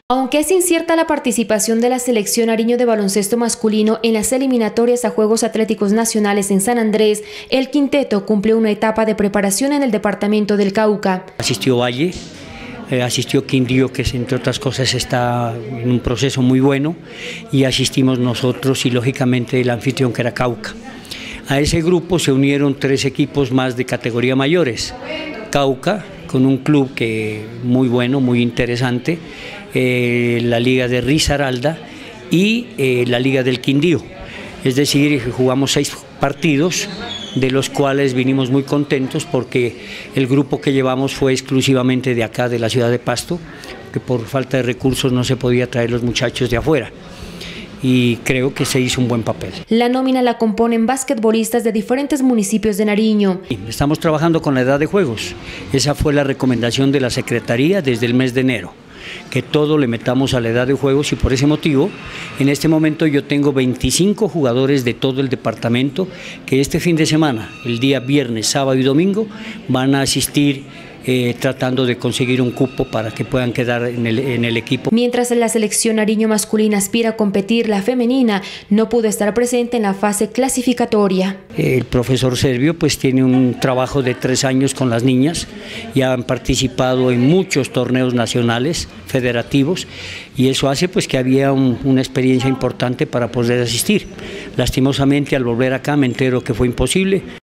Aunque es incierta la participación de la selección Nariño de baloncesto masculino en las eliminatorias a Juegos Atléticos Nacionales en San Andrés, el quinteto cumple una etapa de preparación en el departamento del Cauca. Asistió Valle, asistió Quindío, que entre otras cosas está en un proceso muy bueno, y asistimos nosotros y lógicamente el anfitrión, que era Cauca. A ese grupo se unieron 3 equipos más de categoría mayores. Cauca, con un club que muy bueno, muy interesante, la Liga de Risaralda y la Liga del Quindío. Es decir, jugamos 6 partidos, de los cuales vinimos muy contentos porque el grupo que llevamos fue exclusivamente de acá, de la ciudad de Pasto, que por falta de recursos no se podía traer los muchachos de afuera. Y creo que se hizo un buen papel. La nómina la componen basquetbolistas de diferentes municipios de Nariño. Estamos trabajando con la edad de juegos. Esa fue la recomendación de la Secretaría desde el mes de enero, que todo le metamos a la edad de juegos, y por ese motivo en este momento yo tengo 25 jugadores de todo el departamento que este fin de semana, el día viernes, sábado y domingo, van a asistir tratando de conseguir un cupo para que puedan quedar en el equipo. Mientras la selección Nariño masculina aspira a competir, la femenina no pudo estar presente en la fase clasificatoria. El profesor Servio pues tiene un trabajo de 3 años con las niñas, ya han participado en muchos torneos nacionales, federativos, y eso hace pues que había una experiencia importante para poder asistir. Lastimosamente al volver acá me entero que fue imposible,